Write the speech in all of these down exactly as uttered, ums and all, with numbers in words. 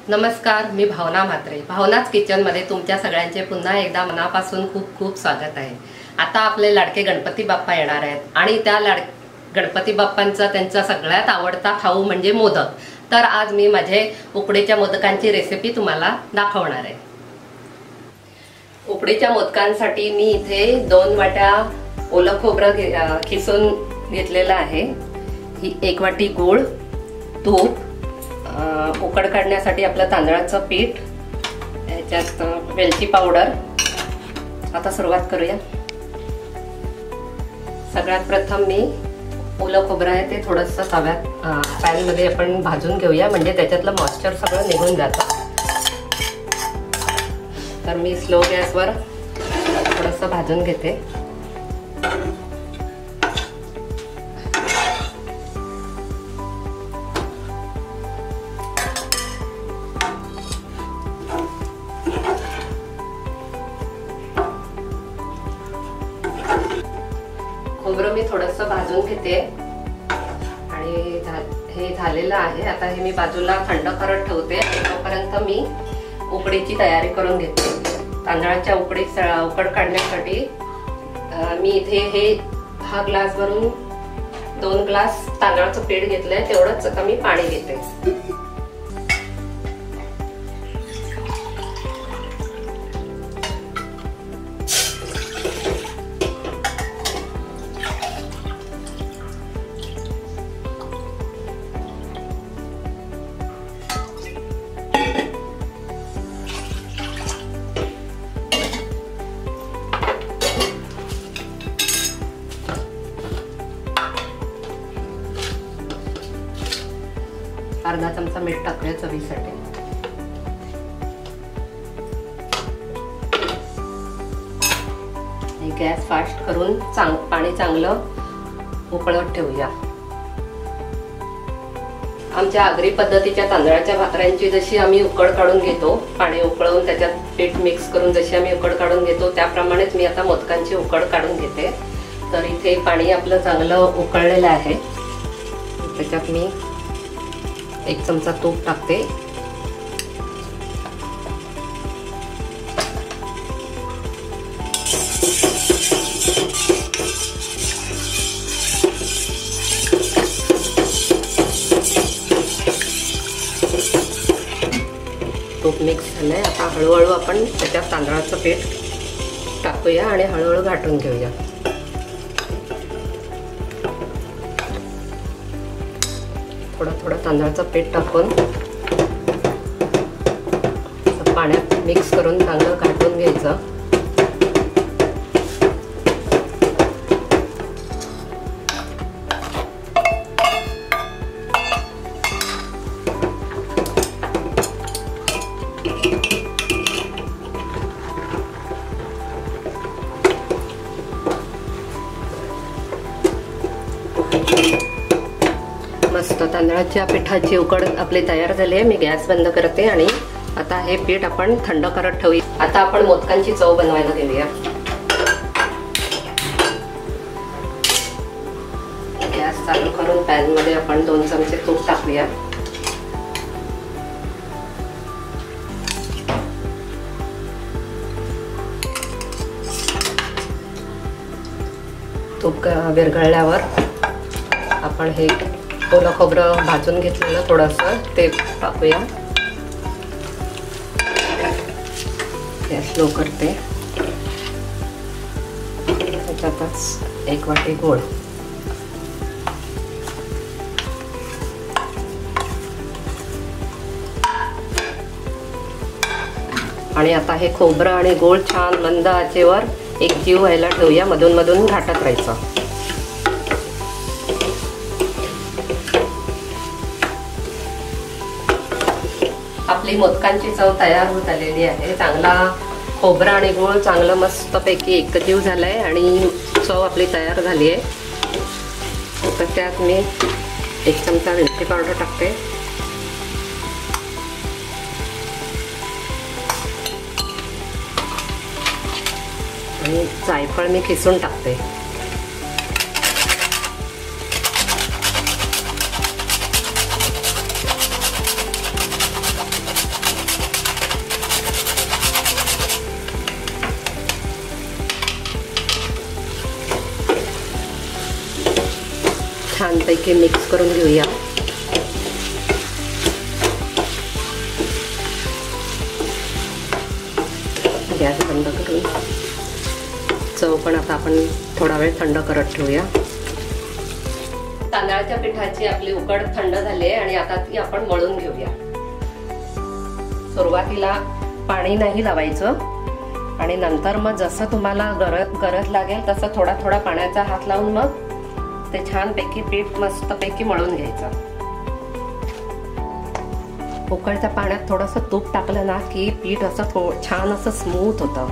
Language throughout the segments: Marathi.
नमस्कार, मी भावना म्हात्रे. भावनाच किचनमध्ये तुमच्या सगळ्यांचे पुन्हा एकदा मनापासून खूप खूप स्वागत आहे. आता आपले लाडके गणपती बाप्पा येणार आहेत आणि त्या लाड गणपती बाप्पांचा त्यांचा सगळ्यात आवडता खाऊ म्हणजे मोदक. तर आज मी माझे उकडीच्या मोदकांची रेसिपी तुम्हाला दाखवणार आहे. उकडीच्या मोदकांसाठी मी इथे दोन वाट्या ओलं खोबरं खिसून घेतलेलं आहे. ही एक वाटी गूळ, तूप, उकड काढण्यासाठी आपलं तांदळाचं पीठ, याच्यात वेलची पावडर. आता सुरुवात करूया. सगळ्यात प्रथम मी ओलं खोबरं आहे ते थोडंसं तव्यात पॅन मध्ये आपण भाजून घेऊया, म्हणजे त्याच्यातलं मॉइश्चर सगळं निघून जातं. तर मी स्लो गॅसवर थोडंसं भाजून घेते. खोबरं मी थोडंसं भाजून घेते आणि हे झालेलं आहे. आता हे मी बाजूला थंड करत ठेवते. तोपर्यंत मी उकडीची तयारी करून घेते. तांदळाच्या उकडी उकड काढण्यासाठी मी इथे हे हा ग्लास भरून दोन ग्लास तांदळाचं पीठ घेतलंय. तेवढंच आता मी पाणी घेते. अर्धा चमचा मीठ टाकूया चवीसाठी. गॅस फास्ट करून चांग पाणी चांगलं उकळत ठेवूया. आमच्या आगरी पद्धतीच्या तांदळाच्या भाकऱ्यांची जशी आम्ही उकड काढून घेतो, पाणी उकळून त्याच्यात पीठ मिक्स करून जशी आम्ही उकड काढून घेतो, त्याप्रमाणेच मी आता मोदकांची उकड काढून घेते. तर इथे पाणी आपलं चांगलं उकळलेलं आहे. त्याच्यात मी एक चमचा तूप टाकते. तूप मिक्स झालंय. आता हळूहळू आपण त्याच्यात तांदळाचं पीठ टाकूया आणि हळूहळू घाटून घेऊया. थोडं थोडं तांदळाचं पीठ टाकून पाण्यात मिक्स करून चांगलं घाटून घ्यायचं. मस्त तांदळाच्या पिठाची उकड आपली तयार झाली आहे. मी गॅस बंद करते आणि आता हे पीठ आपण थंड करत ठेवूया. आता आपण मोदकांची चव बनवायला घेऊया. गॅस चालू करून पॅन मध्ये आपण दोन चमचे तूप टाकूया. तूप विरघळल्यावर आपण हे ओलं खोबरं भाजून घेतलेलं थोडंसं ते टाकूया. गॅस स्लो करते. त्याच्यातच एक वाटी गूळ, आणि आता हे खोबरं आणि गूळ छान मंद आचेवर एक जीव व्हायला ठेवूया. मधून मधून घाटत राहायचं. आपली मोदकांची चव तयार होत आलेली आहे. चांगला खोबरा आणि गूळ चांगलं मस्तपैकी एकजीव झालाय आणि चव आपली तयार झाली आहे. तर त्यात मी एक चमचा वेलची पावडर टाकते. आणि जायफळ मी खिसून टाकते. छानपैकी मिक्स करून घेऊया. गॅस बंद करून चव पण आता आपण थोडा वेळ थंड करत ठेवूया. तांदळाच्या पिठाची आपली उकड थंड झाली आहे आणि आता ती आपण मळून घेऊया. सुरुवातीला पाणी नाही लावायचं आणि नंतर मग जसं तुम्हाला गरज गरज लागेल तसं थोडा थोडा पाण्याचा हात लावून मग ते छानपैकी पीठ मस्तपैकी मळून घ्यायचं. उकळत्या पाण्यात थोडंसं तूप टाकलं ना की पीठ असं छान असं स्मूथ होतं.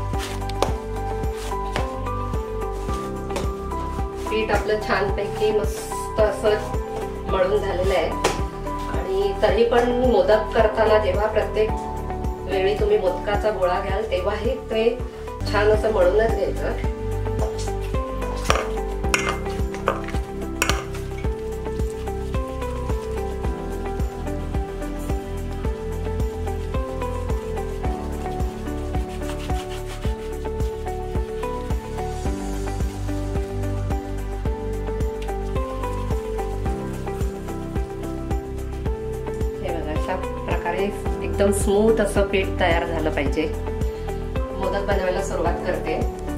पीठ आपलं छानपैकी मस्त असं मळून झालेलं आहे. आणि तरी पण मोदक करताना जेव्हा प्रत्येक वेळी तुम्ही मोदकाचा गोळा घ्याल तेव्हाही ते छान असं मळूनच घ्यायचं. एकदम स्मूथ असं पीठ तयार झालं पाहिजे. मोदक बनवायला सुरुवात करते.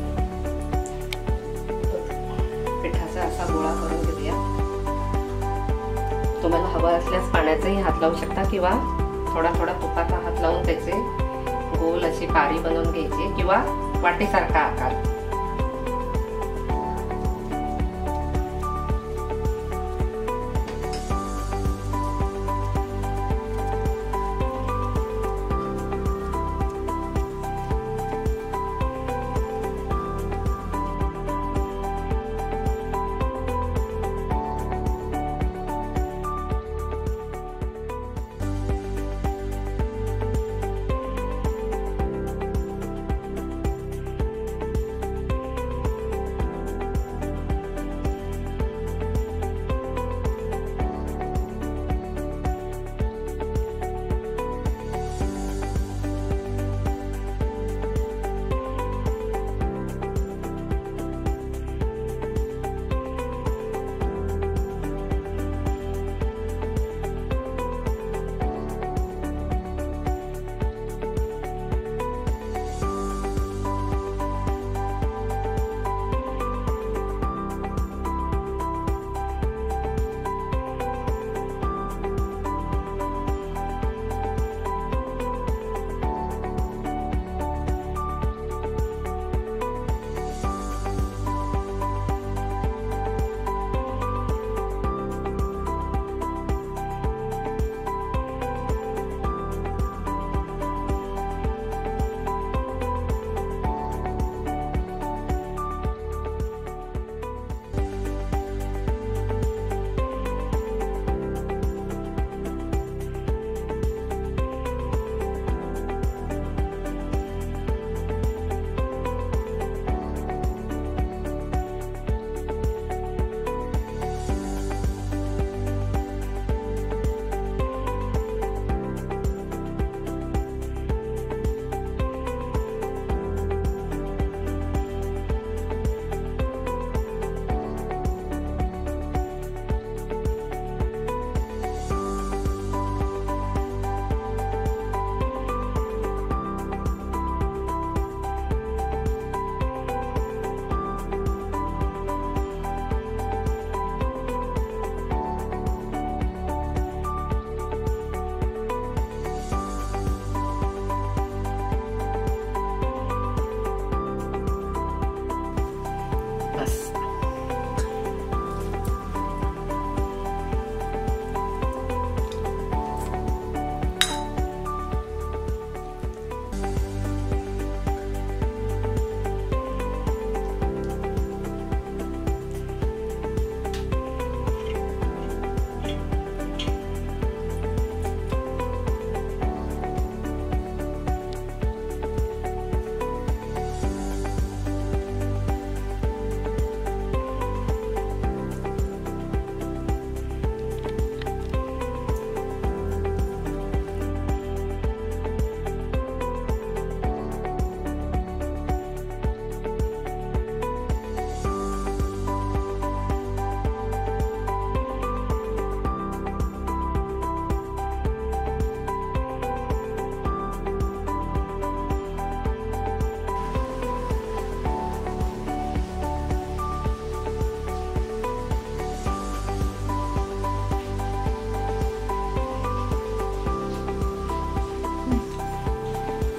पिठाचा असा गोळा करून घेऊया. तुम्हाला हवं असल्यास पाण्याचाही हात लावू शकता किंवा थोडा थोडा तुपाचा हात लावून त्याचे गोल अशी पारी बनवून घ्यायची किंवा वाटीसारखा आकार.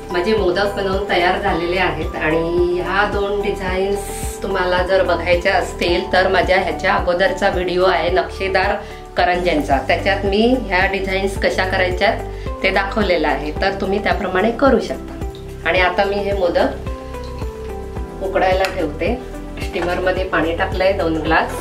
माझे मोदक बनवून तयार झालेले आहेत आणि ह्या दोन डिझाईन्स तुम्हाला जर बघायच्या असतील तर माझ्या ह्याच्या अगोदरचा व्हिडिओ आहे नक्षीदार करंज्यांचा, त्याच्यात मी ह्या डिझाईन्स कशा करायच्या ते दाखवलेलं आहे, तर तुम्ही त्याप्रमाणे करू शकता। आणि आता मी हे मोदक उकडायला ठेवते। स्टीमर मध्ये पाणी टाकलंय दोन ग्लास।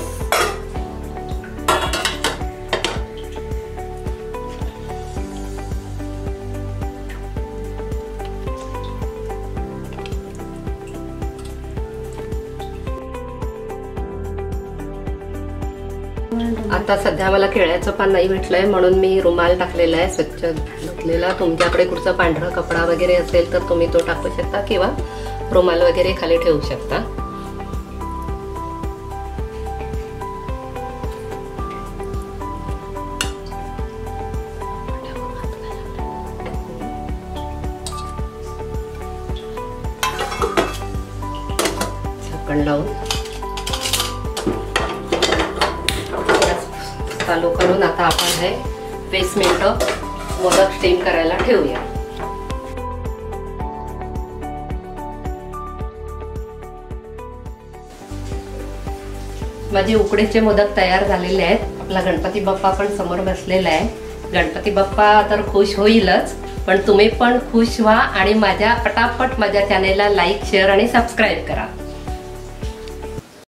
आता सध्या मला केळ्याचं पान नाही भेटलंय म्हणून मी रुमाल टाकलेला आहे स्वच्छ धुतलेला। तुमच्याकडे कुठचा पांढरा कपडा वगैरे असेल तर तुम्ही तो टाकू शकता किंवा रुमाल वगैरे खाली ठेवू शकता। झाकण लावून चालू करून आता आपण हे वीस मिनिटं मोदक स्टीम करायला ठेवूया। माझे उकडीचे मोदक तयार झालेले आहेत। आपला गणपती बाप्पा पण समोर बसलेला आहे। गणपती बाप्पा तर खुश होईलच, पण तुम्ही पण खुश व्हा आणि माझ्या पटापट माझ्या चॅनेलला लाईक, शेअर आणि सबस्क्राईब करा।